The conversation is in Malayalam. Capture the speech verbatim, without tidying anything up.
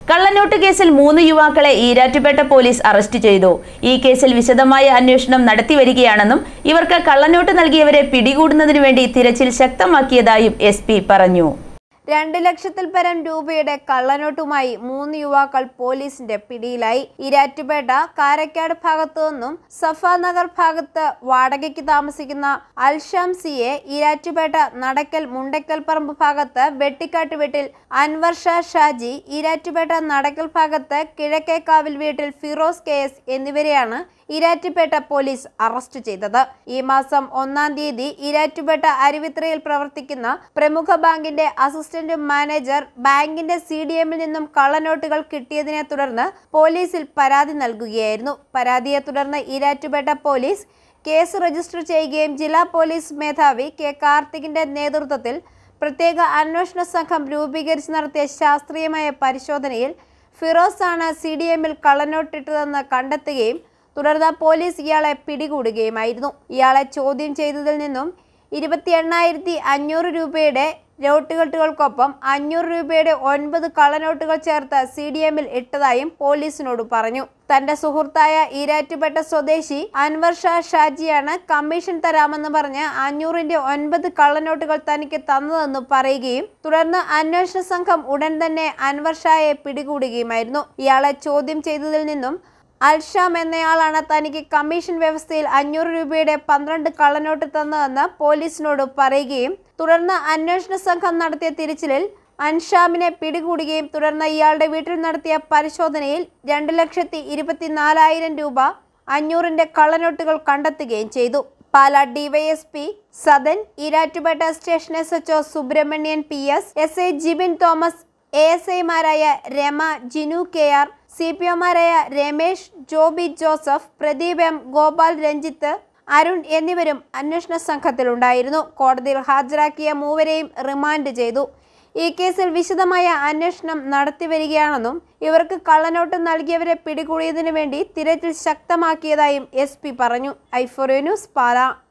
കള്ളനോട്ട് കേസിൽ മൂന്ന് യുവാക്കളെ ഈരാറ്റുപേട്ട പോലീസ് അറസ്റ്റ് ചെയ്തു. ഈ കേസിൽ വിശദമായ അന്വേഷണം നടത്തിവരികയാണെന്നും ഇവർക്ക് കള്ളനോട്ട് നൽകിയവരെ പിടികൂടുന്നതിനു വേണ്ടി തിരച്ചിൽ ശക്തമാക്കിയതായും എസ് പി പറഞ്ഞു. രണ്ട് ലക്ഷത്തിൽ പരം രൂപയുടെ കള്ളനോട്ടുമായി മൂന്ന് യുവാക്കൾ പോലീസിന്റെ പിടിയിലായി. ഈരാറ്റുപേട്ട കാരക്കാട് ഭാഗത്തു നിന്നും സഫാനഗർ ഭാഗത്ത് വാടകയ്ക്ക് താമസിക്കുന്ന അൽഷംസിയെ, ഈരാറ്റുപേട്ട നടക്കൽ മുണ്ടക്കൽ പറമ്പ് ഭാഗത്ത് വെട്ടിക്കാട്ട് വീട്ടിൽ അൻവർ ഷാ ഷാജി, ഈരാറ്റുപേട്ട നടക്കൽ ഭാഗത്ത് കിഴക്കേക്കാവിൽ വീട്ടിൽ ഫിറോസ് കെ എസ് എന്നിവരെയാണ് ഈരാറ്റുപേട്ട പോലീസ് അറസ്റ്റ് ചെയ്തത്. ഈ മാസം ഒന്നാം തീയതി ഈരാറ്റുപേട്ട അരുവിത്രയിൽ പ്രവർത്തിക്കുന്ന പ്രമുഖ ബാങ്കിന്റെ അസിസ്റ്റന്റ് മാനേജർ ബാങ്കിന്റെ സി ഡി എമ്മിൽ നിന്നും കള്ളനോട്ടുകൾ കിട്ടിയതിനെ തുടർന്ന് പോലീസിൽ പരാതി നൽകുകയായിരുന്നു. പരാതിയെ തുടർന്ന് ഈരാറ്റുപേട്ട പോലീസ് കേസ് രജിസ്റ്റർ ചെയ്യുകയും ജില്ലാ പോലീസ് മേധാവി കെ കാർത്തികിന്റെ നേതൃത്വത്തിൽ പ്രത്യേക അന്വേഷണ സംഘം രൂപീകരിച്ച് നടത്തിയ ശാസ്ത്രീയമായ പരിശോധനയിൽ ഫിറോസ് ആണ് സി ഡി എമ്മിൽ കള്ളനോട്ടിട്ടതെന്ന് കണ്ടെത്തുകയും തുടർന്ന് പോലീസ് ഇയാളെ പിടികൂടുകയുമായിരുന്നു. ഇയാളെ ചോദ്യം ചെയ്തതിൽ നിന്നും ഇരുപത്തി എണ്ണായിരത്തി അഞ്ഞൂറ് രൂപയുടെ നോട്ടുകെട്ടുകൾക്കൊപ്പം അഞ്ഞൂറ് രൂപയുടെ ഒൻപത് കള്ളനോട്ടുകൾ ചേർത്ത് സി ഡി എമ്മിൽ ഇട്ടതായും പോലീസിനോട് പറഞ്ഞു. തന്റെ സുഹൃത്തായ ഈരാറ്റുപേട്ട സ്വദേശി അൻവർ ഷാ ഷാജിയാണ് കമ്മീഷൻ തരാമെന്ന് പറഞ്ഞ് അഞ്ഞൂറിന്റെ ഒൻപത് കള്ളനോട്ടുകൾ തനിക്ക് തന്നതെന്ന് പറയുകയും തുടർന്ന് അന്വേഷണ സംഘം ഉടൻ തന്നെ അൻവർ ഷായെ പിടികൂടുകയുമായിരുന്നു. ഇയാളെ ചോദ്യം ചെയ്തതിൽ നിന്നും അൽഷാം എന്നയാളാണ് തനിക്ക് കമ്മീഷൻ വ്യവസ്ഥയിൽ അഞ്ഞൂറ് രൂപയുടെ പന്ത്രണ്ട് കള്ളനോട്ട് തന്നതെന്ന് പോലീസിനോട് പറയുകയും തുടർന്ന് അന്വേഷണ സംഘം നടത്തിയ തിരച്ചിലിൽ അൻഷാമിനെ പിടികൂടുകയും തുടർന്ന് ഇയാളുടെ വീട്ടിൽ നടത്തിയ പരിശോധനയിൽ രണ്ട് ലക്ഷത്തി ഇരുപത്തിനാലായിരം രൂപ അഞ്ഞൂറിന്റെ കള്ളനോട്ടുകൾ കണ്ടെത്തുകയും ചെയ്തു. Pala DySP Sadan, Erattupetta station S H O Subrahmanian P S, S I Jibin Thomas, A S ഐമാരായ Rama, Jinu K R, C P ഒമാരായ രമേശ്, ജോബി ജോസഫ്, പ്രദീപ് എം, ഗോപാൽ, രഞ്ജിത്ത്, അരുൺ എന്നിവരും അന്വേഷണ സംഘത്തിലുണ്ടായിരുന്നു. കോടതിയിൽ ഹാജരാക്കിയ മൂവരെയും റിമാൻഡ് ചെയ്തു. ഈ കേസിൽ വിശദമായ അന്വേഷണം നടത്തിവരികയാണെന്നും ഇവർക്ക് കള്ളനോട്ട് നൽകിയവരെ പിടികൂടിയതിനു വേണ്ടി തിരച്ചിൽ ശക്തമാക്കിയതായും എസ് പി പറഞ്ഞു. I four news, Pala.